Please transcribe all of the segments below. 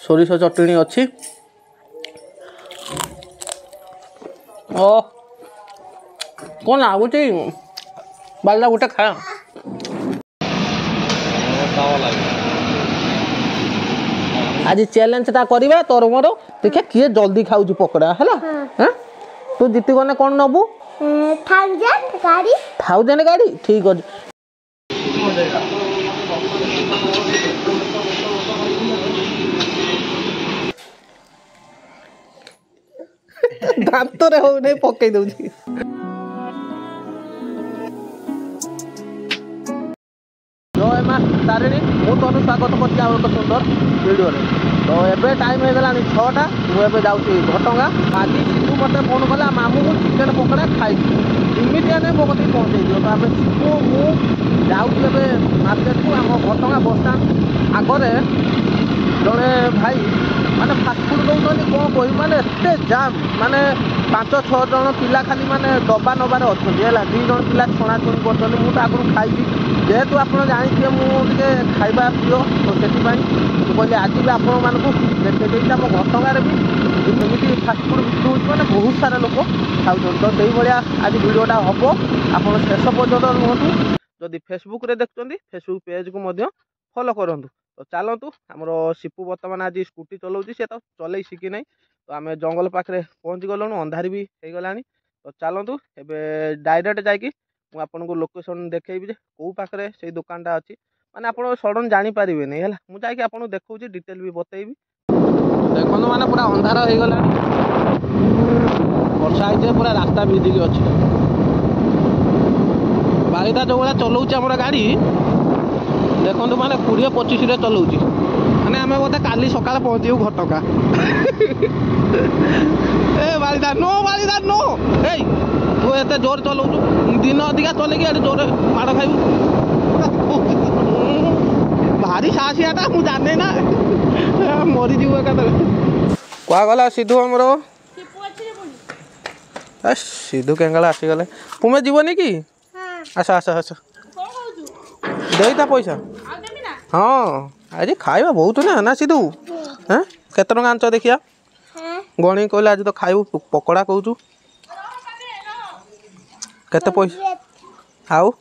सोरिष चटनी अच्छी। ओ कौन आगुच बाल्ला गोटे खाया आज चैलेंज टा करवा तोर मोर देखिए किए जल्दी खाऊ पकड़ा है हाँ तू जीती गने कौन नबू 1000 गाड़ी ठीक अच्छे दांत रे हो नहीं पकई दउची जय मां तारिणी मु तो स्वागत करछि आरो सुंदर वीडियो रे तो एबे टाइम हो गलानी 6टा मु एबे जाउची घटंगा आज सिद्धू मते फोन कला मामू को चिकन पकोड़ा खाई इमिडिएटली मो कति पहुंचे दियो तो आमे सिद्धू मु जाउची एबे मार्केट को हम घटंगा बस स्टैंड आगरे जड़े भाई माने फास्ट फूड दौरान कौन कह माने एते जाम माने 5-6 जन पिला खाली माने डब्बा नबार अच्छा है 2 जन पिला छणाछुणी कर मुझे आगुरी खाइबी जेहेतु आप जानते मुझे खाଇବା प्रिय तो से कहली आज भी आपण मानक देखते आम घटगार भी एमती फास्टफुड बिक्री होने बहुत सारा लोक खाऊ तो से भाया आज भिडटा हम आप शेष पर्यटन रुहतु जदि फेसबुक रे देखते फेसबुक पेज को फॉलो करूँ तो चलतु आमर शिपू बर्तमान आज स्कूटी चलाऊँगी सी तो चल शिखी ना तो आम जंगल पाखे पहुँची गलुँ अंधार भी हो गला तो चलतु एवं डायरेक्ट जाकि मुझे लोकेशन देखी जे कौ पाखे से दुकानटा अच्छी माने आप सडन जापर नहीं है मुझे आपको देखा डिटेल भी बतेबी देखो मैंने पूरा अंधार हो गला वर्षा आई पूरा रास्ता भिजिकी अच्छी बारिदा जो भाया चलाऊँ आम गाड़ी देखो मैंने 20-25 चलाऊँ मैंने आम बोधे काली सका पहुँचू घटका ए बारिदा नो ए तू एत जोर चलाऊ दिन अधिका चलेगी एट जोर माड़ खाइबू भारी साहसियाटा मुझे जाने ना मरीज क्या गला सिद्धू आमर सिद्धू केंगाला आसीगले तुम्हें जीवनी कि आस आस आस देता पैसा हाँ आज खाइबा बहुत ना सिद्धू हाँ केते टंका आंच देखिया गणी कहले आज तो खाइबू पकोड़ा कहूँ केते पैसा आउ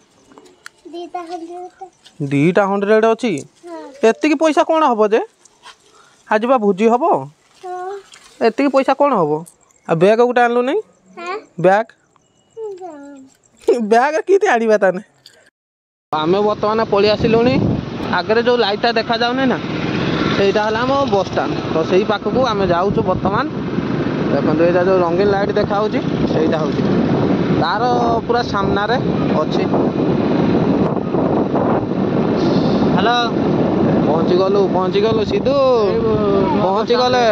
200 अच्छी एतिकी पैसा कौन हम जे आज बा भोजी हम एतिकी पैसा कौन हम आ बैग गोटे आनलु नहीं बैग बैग किते आनिबा ताने आम बर्तमान पलि आसिलु आगे जो लाइटा देखा जाऊनी ना सेटा है आम बस स्टाण्ड तो से पाखक आम जाऊँ बर्तमान देखो ये जो रंगीन लाइट देखा सेटा हूँ तार पूरा सामना रे अच्छी हेलो पहुँची गलु सिद्धू पहुँची गले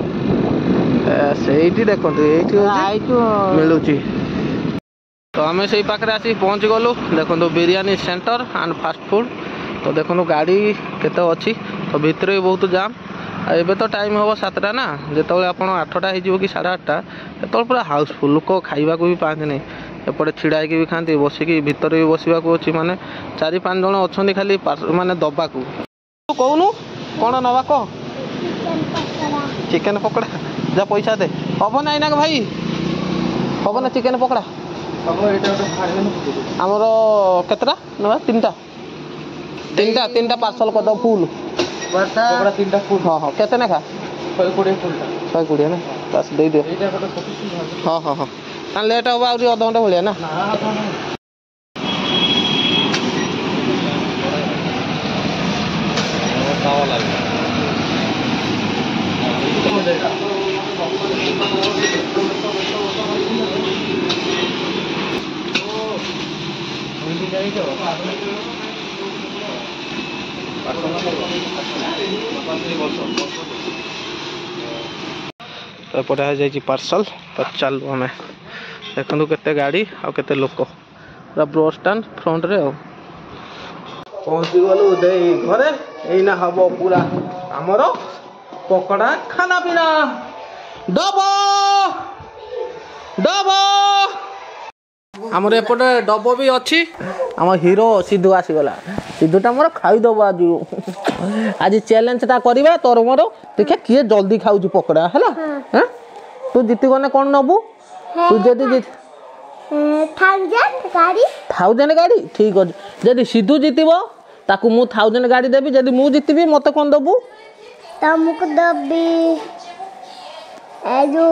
से देखो मिलूँ तो आम से पाखे आसी पहुँची गलु देखो biryani centre and fast food तो देखो गाड़ी केते अच्छी तो भितर भी बहुत जाम एबे तो टाइम हम 7टा ना जो आप 8टा हो कि 8:30 तो पूरा हाउसफुल लोक खाइबा भी पाते नहीं एपटे छिड़ा होगी भी खाती बसिकी भितर भी बसवा अच्छी माने 4-5 जन अच्छा खाली माने दबा को कहूनु कौन नवा कह चिकेन पकोड़ा जा पैसा दे हम ना ना भाई हम ना चिकेन पकोड़ा आमर केतटा ना 3टा पार्सल कर दो फुल हाँ हाँ केते ना खा 120 ना बस दे दे हाँ हाँ हाँ ना लेट हम आधे घंटे भाया ना तो पढ़ा जाइए पार्सल तो चलू आम देखु केते गाड़ी आ केते लोक पूरा बस स्टैंड फ्रंट रे पहुँची गलु घरे एना हम पूरा आमर पकोड़ा खाना पीना डबो डबो आमर एपटे डब भी अच्छी आम हीरो सिद्धू आसीगला सिद्धूटा मोर खाईदेव आज आज चैलेंजटा करवा तोर मोर देखिए किए जल्दी खाऊ पकड़ा है हाँ तू जीति गने कौन नबू तू जदि 1000 गाड़ी ठीक अच्छे जदि सिद्धू जीतब ताकू मु 1000 गाड़ी देवी जदि मु जीतबी मत कौन दबू तुमको दबी जो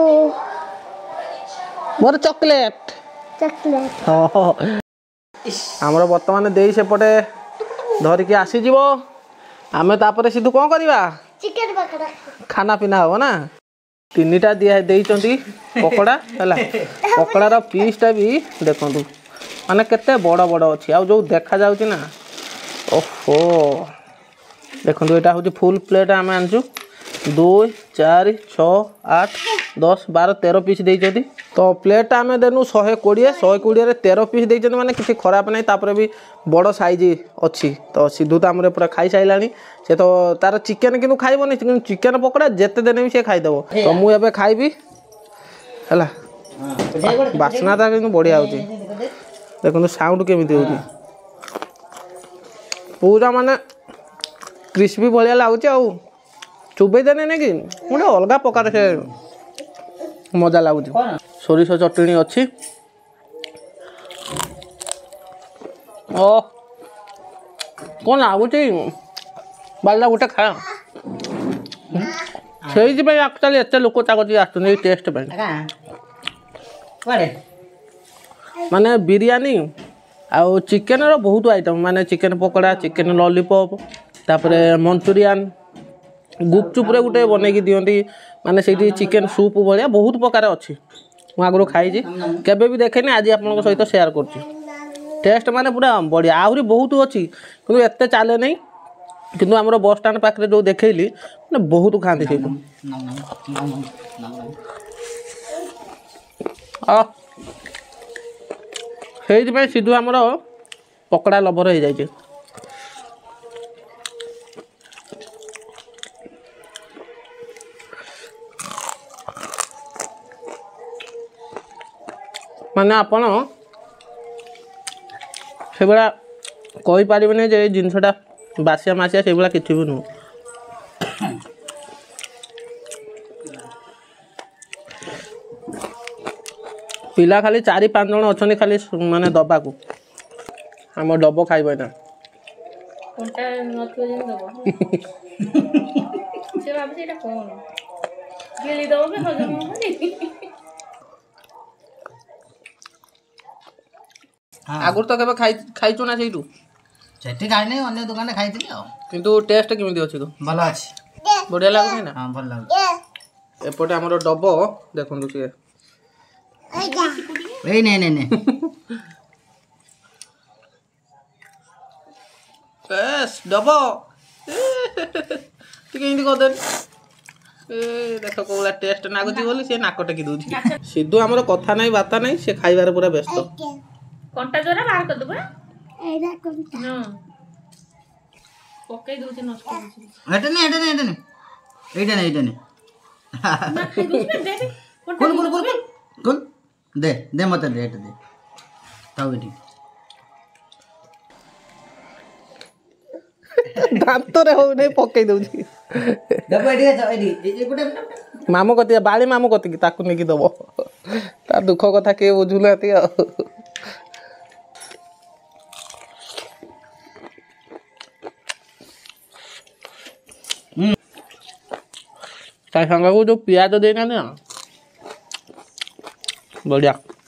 मोर चॉकलेट चॉकलेट आमर बर्तमान दे सेपटे धरिकी आसीज आमे तापर सिद्धू कौन करवा चिकन पकड़ा खाना पीना हम ना 3टा दिया देइचंती पकोड़ा हैला पकोड़ार पीसटा भी देखु माने केते बड़ बड़ अच्छी आ जो देखा जाउची ना ओहो देखो यहाँ हूँ फुल प्लेट आम आनचु 2 4 6 8 10 12 13 पीस देइचंती तो प्लेट आम देनु 120 13 पीस देइचंती माने किसी खराब नहीं तापर भी बड़ साइज अच्छी तो सिद्धू तो आमरे पूरा खाई साइलानी से तो तार चिकेन किंतु खाइबनी चिकेन पकोड़ा जेते देने भी से खाईदेव तो मुझे खाइबी है बास्नाटा कि बढ़िया होची देखो साउंड केमिति होची पूरा माने क्रिस्पी भाया लगुच चुबई देने नहीं कि गोटे अलग प्रकार से मजा लगुच सोरिष चटनी अच्छी ओ कौन लगुच बाला गोटे खा से एक्चुअली एत लोक आसुन टेस्ट माने बिरयानी आउ चिकेन रो बहुत आइटम माने चिकेन पकोड़ा चिकेन लॉलीपॉप तापरे मंचूरियन गुपचुप रे गोटे बनैकी दियंती माने सेठी चिकेन सूप भाया बहुत प्रकार अच्छी मु आगु खाई केबे भी देखेनी आज आपन सहित शेयर करछि टेस्ट माने पूरा बढ़िया आहरी बहुत अच्छी किंतु एते चले नहीं किंतु हमरो बस स्टैंड पाखरे जो देखैली माने बहुत खांती से से सिद्धू आमर पकड़ा लभर हो जाए माने आपण से भाया कही पारे जे जिनसटा बासिया मासिया से भाया किसी भी नुह पिला खाली 4-5 जन अच्छा खाली माने दबा को आम डब खाइब ना आगुर तो केबे खाइचु ना सेठू सेठी खाइ नै अन्य दुकान खाइथिली आ किंतु टेस्ट केमिति अछि तो भलो अछि बढ़िया लागु ना हां भल लागु एपटे हमर डब देखंतु से ए नै नै नै एस डब टिके इंदी को देन ए देखो कोला टेस्ट नागुची बोली से नाक टेकी दोची सिद्धू हमर कथा नै बाता नै से खाइबार पूरा व्यस्त कंटा जोरा बाहर कर दबा एडा कंटा हां पक्के दोची नष्ट कर एटा नै एटा नै ना खाइ दोची दे कुन दे मत दे एटा दे ताऊ बेटी दांत रे हो नै पक्के दोची डब एडी ए गुटे मामू कति बाली मामू कति की ताकू नेकी दबो ता दुख कथा के बुझुलाती आ संग को जो प्याज देना ना बढ़िया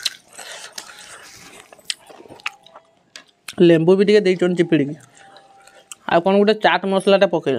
लेंबू भी टे चिपिड़ी की आ कौन गोटे चाट मसलाटा पकड़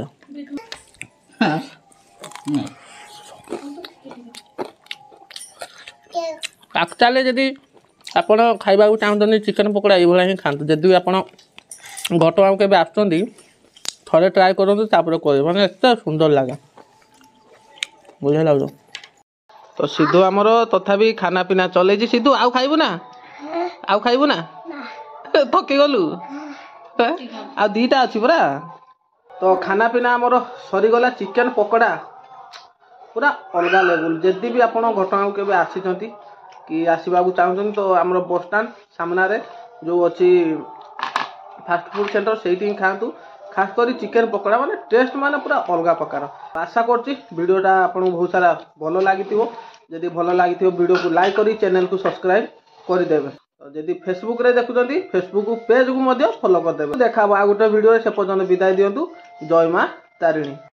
एक्चुअली जदि आपण खाइबा चाहते चिकेन पकोड़ा ये ही खाते जदि आप घटगाँव के आसुँच थे ट्राए करूँ कह मैंने एत सुंदर लगे बढ़िया लगे तो सिद्धू आमर तथापि खाना पीना चले सिद्धू आउ खाइबू ना आउ खाइबू ना थकी गलु आ 2टा अच्छी पूरा तो खाना पीना आमर सरीगला चिकेन पकोड़ा पूरा अलग लेवल जदि भी आप घटगाँव के आसी कि आसवाक चाहूँ तो आम बसस्टाण सामने जो अच्छी फास्ट फूड सेंटर से खातु खास कर चिकेन पकोड़ा माने टेस्ट माने पूरा अलग प्रकार। आशा करडियोटा आपको बहुत सारा भल लगी जदि भल लगी वीडियो को लाइक करी चैनल को सब्सक्राइब करदेवे। जदि फेसबुक रे देखुଛନ୍ତି फेसबुक पेज को फॉलो करदेवे। देखा आ गोटे वीडियो से पर्यंत विदाय दिंतु। जय मां तारिणी।